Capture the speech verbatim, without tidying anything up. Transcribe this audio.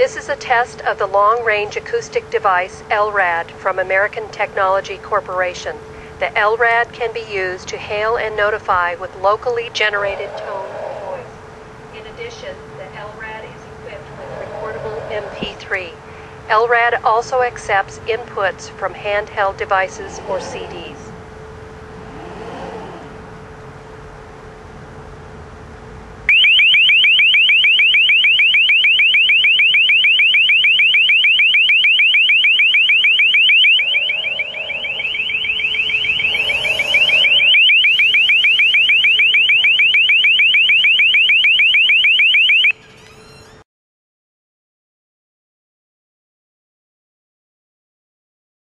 This is a test of the long-range acoustic device L RAD from American Technology Corporation. The L RAD can be used to hail and notify with locally generated tone or voice. In addition, the L RAD is equipped with recordable M P three. L RAD also accepts inputs from handheld devices or C Ds.